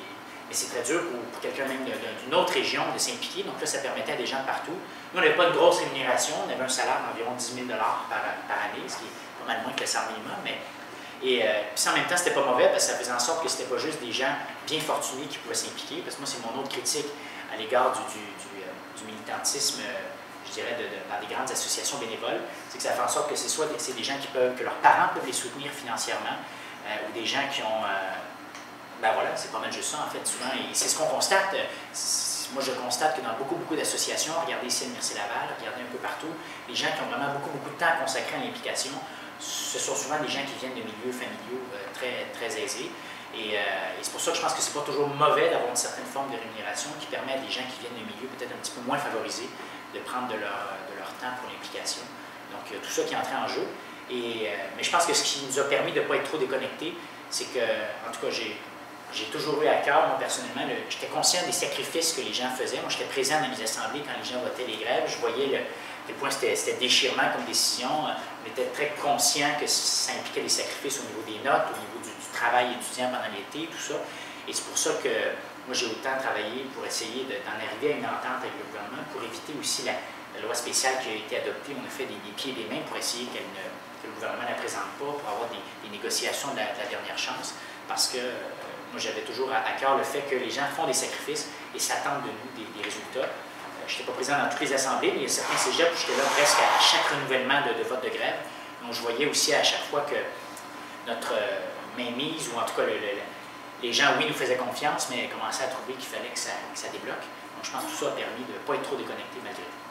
mais c'est très dur pour, pour quelqu'un même d'une autre région de s'impliquer. Donc là, ça permettait à des gens de partout. Nous, on n'avait pas de grosse rémunération, on avait un salaire d'environ dix mille dollars par, par année, ce qui est pas mal moins que le salaire minimum, mais et euh, puis ça, en même temps, c'était pas mauvais parce que ça faisait en sorte que c'était pas juste des gens bien fortunés qui pouvaient s'impliquer, parce que moi, c'est mon autre critique à l'égard du, du, du, euh, du militantisme, euh, je dirais, de, de, par des grandes associations bénévoles, c'est que ça fait en sorte que c'est soit des, c'est des gens qui peuvent, que leurs parents peuvent les soutenir financièrement, euh, ou des gens qui ont, euh, ben voilà, c'est pas mal juste ça, en fait, souvent, et c'est ce qu'on constate. Moi, je constate que dans beaucoup, beaucoup d'associations, regardez ici à l'Université Laval, regardez un peu partout, les gens qui ont vraiment beaucoup, beaucoup de temps consacré à l'implication, ce sont souvent des gens qui viennent de milieux familiaux euh, très, très aisés. Et, euh, et c'est pour ça que je pense que c'est pas toujours mauvais d'avoir une certaine forme de rémunération qui permet à des gens qui viennent de milieux peut-être un petit peu moins favorisés de prendre de leur, de leur temps pour l'implication. Donc, il y a tout ça qui est entré en jeu. Et, euh, mais je pense que ce qui nous a permis de ne pas être trop déconnectés, c'est que, en tout cas, j'ai J'ai toujours eu à cœur, moi personnellement, j'étais conscient des sacrifices que les gens faisaient. Moi, j'étais présent dans les assemblées quand les gens votaient les grèves. Je voyais le, à quel point c'était déchirement comme décision. On était très conscient que ça impliquait des sacrifices au niveau des notes, au niveau du, du travail étudiant pendant l'été, tout ça. Et c'est pour ça que moi, j'ai autant travaillé pour essayer d'en arriver à une entente avec le gouvernement, pour éviter aussi la, la loi spéciale qui a été adoptée. On a fait des, des pieds et des mains pour essayer qu'elle ne, que le gouvernement ne la présente pas, pour avoir des, des négociations de la, de la dernière chance. Parce que moi, j'avais toujours à, à cœur le fait que les gens font des sacrifices et s'attendent de nous des, des résultats. Euh, je n'étais pas présent dans toutes les assemblées, mais il y a certains cégeps où j'étais là presque à chaque renouvellement de, de vote de grève. Donc, je voyais aussi à chaque fois que notre euh, mainmise, ou en tout cas, le, le, les gens, oui, nous faisaient confiance, mais commençaient à trouver qu'il fallait que ça, que ça débloque. Donc, je pense que tout ça a permis de ne pas être trop déconnecté malgré tout.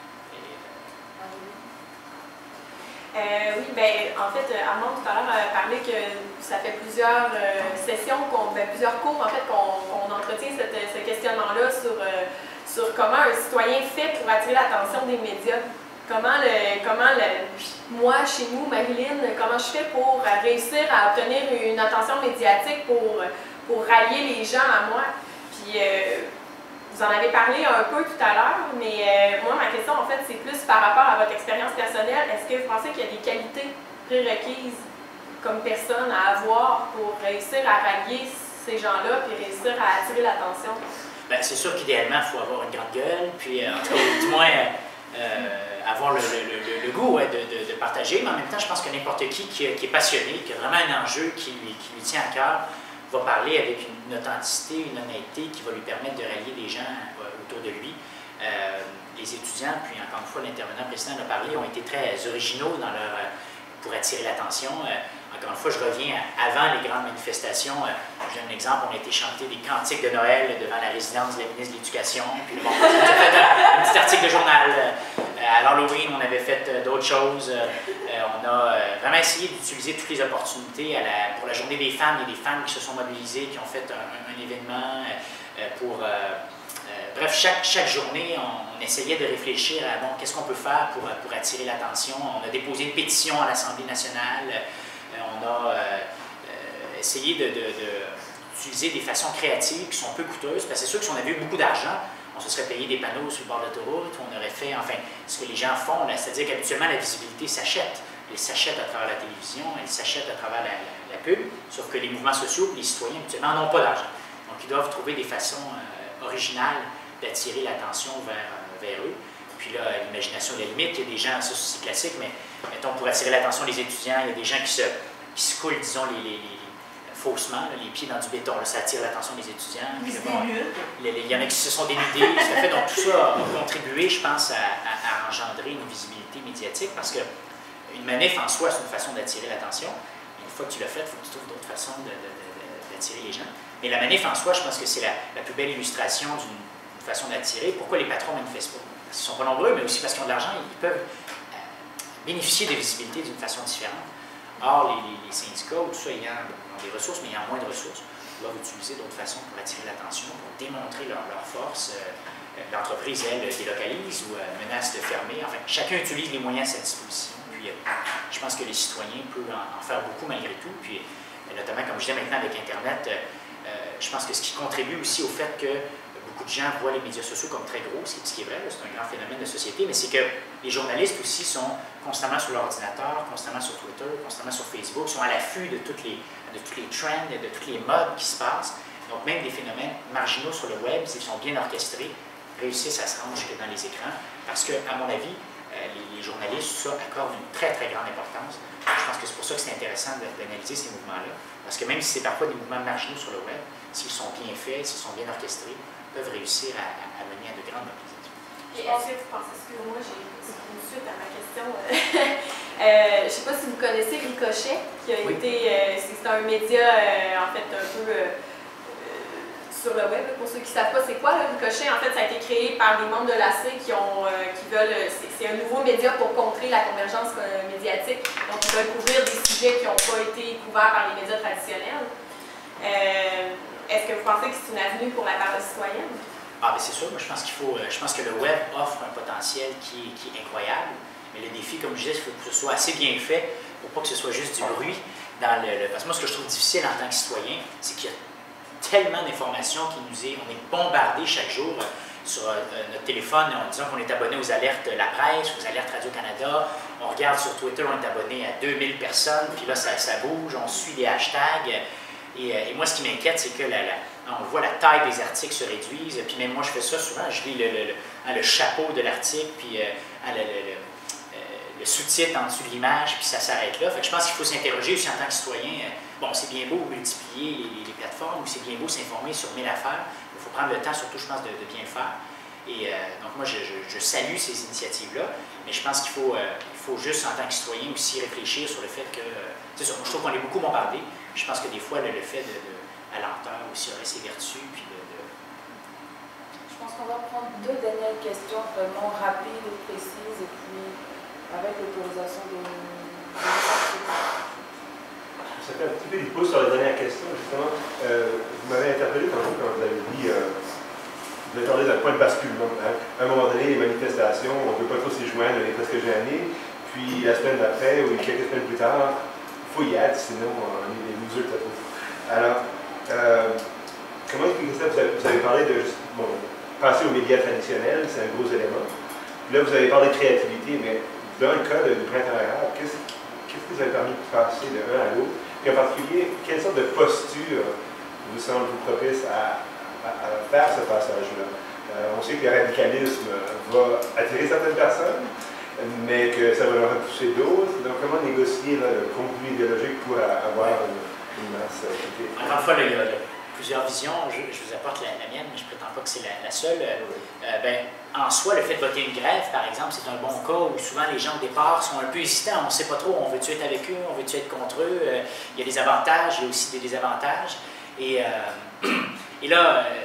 Euh, oui, bien, en fait, Armand tout à l'heure a parlé que ça fait plusieurs euh, sessions, qu'on, ben, plusieurs cours en fait, qu'on, qu'on entretient cette, ce questionnement-là sur, euh, sur comment un citoyen fait pour attirer l'attention des médias. Comment, le, comment le, moi, chez nous, Marilyn, comment je fais pour réussir à obtenir une attention médiatique pour, pour rallier les gens à moi. Puis, euh, vous en avez parlé un peu tout à l'heure, mais euh, moi, ma question, en fait, c'est plus par rapport à votre expérience personnelle. Est-ce que vous pensez qu'il y a des qualités prérequises comme personne à avoir pour réussir à rallier ces gens-là puis réussir à attirer l'attention? Bien, c'est sûr qu'idéalement, il faut avoir une grande gueule, puis euh, en tout cas, du moins, euh, avoir le, le, le, le goût ouais, de, de, de partager. Mais en même temps, je pense que n'importe qui qui, qui est passionné, qui a vraiment un enjeu qui lui, qui lui tient à cœur, va parler avec une, une authenticité, une honnêteté qui va lui permettre de rallier des gens euh, autour de lui. Euh, les étudiants, puis encore une fois, l'intervenant précédent a parlé, ont été très originaux dans leur, euh, pour attirer l'attention. Euh, encore une fois, je reviens à, avant les grandes manifestations. Euh, j'ai un exemple, on a été chanter des cantiques de Noël devant la résidence de la ministre de l'Éducation. Puis bon, on a fait un, un petit article de journal. Euh, à l'Halloween, on avait fait euh, d'autres choses. Euh, on a euh, vraiment essayé d'utiliser toutes les opportunités. À la, pour la Journée des femmes, il y a des femmes qui se sont mobilisées, qui ont fait un, un, un événement euh, pour... Euh, euh, bref, chaque, chaque journée, on, on essayait de réfléchir à, bon, qu'est-ce qu'on peut faire pour, pour attirer l'attention. On a déposé une pétition à l'Assemblée nationale. Euh, on a euh, euh, essayé de, de, de, d'utiliser des façons créatives qui sont peu coûteuses. Parce que c'est sûr que si on avait eu beaucoup d'argent, on se serait payé des panneaux sur le bord de l'autoroute, on aurait fait, enfin, ce que les gens font, là, c'est-à-dire qu'habituellement, la visibilité s'achète. Elle s'achète à travers la télévision, elle s'achète à travers la, la, la pub, sauf que les mouvements sociaux, les citoyens, habituellement, n'ont pas d'argent. Donc, ils doivent trouver des façons euh, originales d'attirer l'attention vers, euh, vers eux. Puis là, l'imagination de la limite, il y a des gens, ça c'est classique, mais mettons, pour attirer l'attention des étudiants, il y a des gens qui se, qui se coulent, disons, les, les, les faussement, là, les pieds dans du béton, là, ça attire l'attention des étudiants. Puis, bon, il y en a qui se sont dénudés, tout à fait. Donc tout ça a contribué, je pense, à, à, à engendrer une visibilité médiatique parce qu'une manif en soi, c'est une façon d'attirer l'attention. Une fois que tu l'as fait, il faut que tu trouves d'autres façons d'attirer les gens. Mais la manif en soi, je pense que c'est la, la plus belle illustration d'une façon d'attirer. Pourquoi les patrons ne manifestent pas? Parce qu'ils ne sont pas nombreux, mais aussi parce qu'ils ont de l'argent, ils peuvent euh, bénéficier de visibilité d'une façon différente. Or, les, les, les syndicats, tout ça, ils ont des ressources, mais ils ont moins de ressources. Ils doivent utiliser d'autres façons pour attirer l'attention, pour démontrer leur, leur force. Euh, L'entreprise, elle, délocalise ou euh, menace de fermer. Enfin, chacun utilise les moyens à sa disposition. Puis, euh, je pense que les citoyens peuvent en, en faire beaucoup malgré tout. Puis, euh, notamment, comme je disais maintenant avec Internet, euh, euh, je pense que ce qui contribue aussi au fait que beaucoup de gens voient les médias sociaux comme très gros, ce qui est vrai, c'est un grand phénomène de société, mais c'est que les journalistes aussi sont constamment sur l'ordinateur, constamment sur Twitter, constamment sur Facebook, sont à l'affût de toutes les, de tous les trends et de toutes les modes qui se passent. Donc même des phénomènes marginaux sur le web, s'ils sont bien orchestrés, réussissent à se rendre jusque dans les écrans, parce que, à mon avis, euh, les, les journalistes, ça, accordent une très très grande importance. Je pense que c'est pour ça que c'est intéressant d'analyser ces mouvements-là, parce que même si c'est parfois des mouvements marginaux sur le web, s'ils sont bien faits, s'ils sont bien orchestrés, peuvent réussir à, à mener à de grandes mobilisations. Et est-ce que vous pensez, excusez-moi, j'ai une suite à ma question. euh, je ne sais pas si vous connaissez Ricochet, qui a Oui. été, euh, c'est un média euh, en fait un peu euh, sur le web. Pour ceux qui ne savent pas c'est quoi, là, Ricochet, en fait, ça a été créé par des membres de l'A C qui, ont, euh, qui veulent, c'est un nouveau média pour contrer la convergence euh, médiatique. Donc, ils veulent couvrir des sujets qui n'ont pas été couverts par les médias traditionnels. Euh, Est-ce que vous pensez que c'est une avenue pour la parole citoyenne? Ah, bien c'est sûr, moi je pense qu'il faut, je pense que le web offre un potentiel qui, qui est incroyable, mais le défi, comme je disais, il faut que ce soit assez bien fait pour pas que ce soit juste du bruit dans le, le... Parce que moi, ce que je trouve difficile en tant que citoyen, c'est qu'il y a tellement d'informations qui nous est, on est bombardé chaque jour sur euh, notre téléphone, en disant qu'on est abonné aux alertes La Presse, aux alertes Radio-Canada, on regarde sur Twitter, on est abonné à deux mille personnes, puis là ça, ça bouge, on suit les hashtags. Et, et moi, ce qui m'inquiète, c'est que la, la, on voit la taille des articles se réduise. Puis même moi, je fais ça souvent. Je lis le, le, le, le chapeau de l'article, puis euh, le, le, le, le sous-titre en dessous de l'image, puis ça s'arrête là. Fait que je pense qu'il faut s'interroger aussi en tant que citoyen. Bon, c'est bien beau multiplier les, les, les plateformes, ou c'est bien beau s'informer sur mille affaires. Il faut prendre le temps, surtout, je pense, de, de bien le faire. Et euh, donc, moi, je, je, je salue ces initiatives-là, mais je pense qu'il faut, euh, il faut juste, en tant que citoyen, aussi réfléchir sur le fait que... Euh, c'est ça, moi, je trouve qu'on est beaucoup bombardé. Je pense que des fois, le, le fait de, de la lenteur aussi aurait ses vertus. Puis de, de... Je pense qu'on va prendre deux dernières questions vraiment rapides et précises, et puis avec l'autorisation de... Ça fait un petit peu du pouce sur la dernière question, justement. Euh, vous m'avez interpellé tantôt quand vous avez dit, euh, vous avez parlé d'un point de basculement. Hein. À un moment donné, les manifestations, on ne peut pas tous y joindre, on est presque gênés. Puis la semaine d'après, ou quelques semaines plus tard, il faut y être, sinon on est des losers totaux. Alors, euh, comment expliquer ça? Vous avez, vous avez parlé de, bon, passer aux médias traditionnels, c'est un gros élément. Là, vous avez parlé de créativité, mais dans le cas du printemps arabe, qu'est-ce qui vous a permis de passer de l'un à l'autre? Et en particulier, quelle sorte de posture vous semble vous propice à, à, à faire ce passage-là? Euh, on sait que le radicalisme va attirer certaines personnes, mais que ça va leur repousser d'autres. Donc, comment négocier là, le contenu idéologique pour avoir une, une masse? Okay. Encore une fois, là, il, y a, il y a plusieurs visions. Je, je vous apporte la, la mienne, mais je ne prétends pas que c'est la, la seule. Euh, ben, en soi, le fait de voter une grève, par exemple, c'est un bon cas où souvent les gens, au départ, sont un peu hésitants. On ne sait pas trop, on veut-tu être avec eux, on veut-tu être contre eux. Euh, il y a des avantages, il y a aussi des désavantages. Et, euh, et là, euh,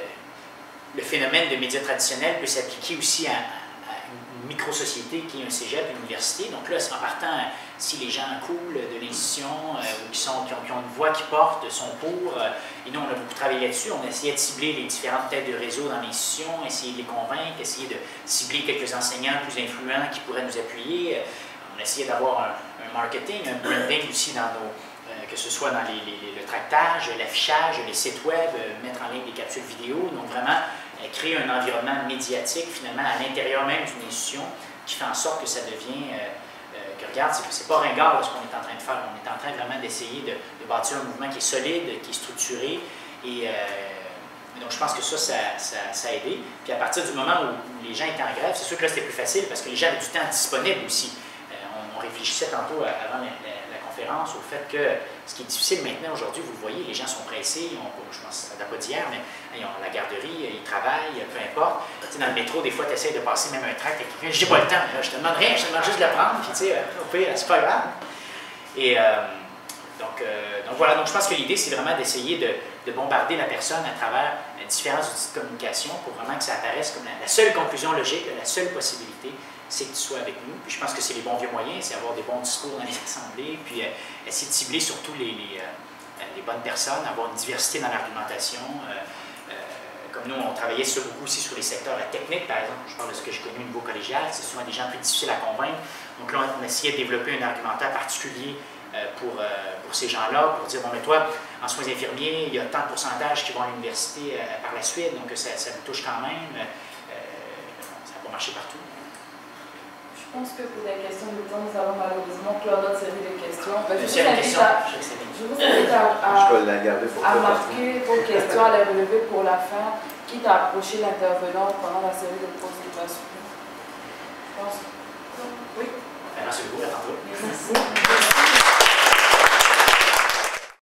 le phénomène de médias traditionnels peut s'appliquer aussi à micro-société qui est un cégep, une université. Donc là, en partant, si les gens coulent de l'institution euh, ou qui, sont, qui, ont, qui ont une voix qui porte, sont pour, euh, et nous, on a beaucoup travaillé là-dessus, on a essayé de cibler les différentes têtes de réseau dans l'institution, essayer de les convaincre, essayer de cibler quelques enseignants plus influents qui pourraient nous appuyer. On a essayé d'avoir un, un marketing, un branding aussi dans nos... Euh, que ce soit dans les, les, le tractage, l'affichage, les sites web, euh, mettre en ligne des capsules vidéo, donc vraiment créer un environnement médiatique, finalement, à l'intérieur même d'une institution, qui fait en sorte que ça devient, euh, euh, que regarde, c'est pas ringard ce qu'on est en train de faire, on est en train vraiment d'essayer de, de bâtir un mouvement qui est solide, qui est structuré, et euh, donc je pense que ça, ça, ça, ça a aidé. Puis à partir du moment où les gens étaient en grève, c'est sûr que là c'était plus facile, parce que les gens avaient du temps disponible aussi. Euh, on, on réfléchissait tantôt avant la, la, la conférence au fait que ce qui est difficile maintenant aujourd'hui, vous le voyez, les gens sont pressés, on, je pense que ça date pas d'hier, mais ils ont la garderie, ils travaillent, peu importe. Tu sais, dans le métro, des fois, tu essaies de passer même un tract avec quelqu'un, je n'ai pas le temps, là, je te demande rien, je te demande juste de le prendre, puis tu sais, au pire, c'est pas grave. Et euh, donc, euh, donc voilà, donc je pense que l'idée, c'est vraiment d'essayer de, de bombarder la personne à travers euh, différents outils de communication pour vraiment que ça apparaisse comme la, la seule conclusion logique, la seule possibilité, c'est que tu sois avec nous. Puis je pense que c'est les bons vieux moyens, c'est avoir des bons discours dans les assemblées, puis euh, essayer de cibler surtout les, les, euh, les bonnes personnes, avoir une diversité dans l'argumentation. Euh, euh, comme nous, on travaillait sur, beaucoup aussi sur les secteurs techniques, par exemple. Je parle de ce que j'ai connu au niveau collégial, c'est souvent des gens plus difficiles à convaincre. Donc là, on essayait de développer un argumentaire particulier euh, pour, euh, pour ces gens-là, pour dire, bon, mais toi, en soins infirmiers, il y a tant de pourcentage qui vont à l'université euh, par la suite, donc ça, ça vous touche quand même. Euh, ça n'a pas marché partout. Je pense que pour les questions de temps, nous allons malheureusement clore notre série de questions. Ben, je, je, vous invite à, je je vous invite à, à, Je peux la garder pour à toi. marquer vos questions, à les relever pour la fin, quitte à approcher l'intervenant pendant la série de consultations. Je pense. Oui.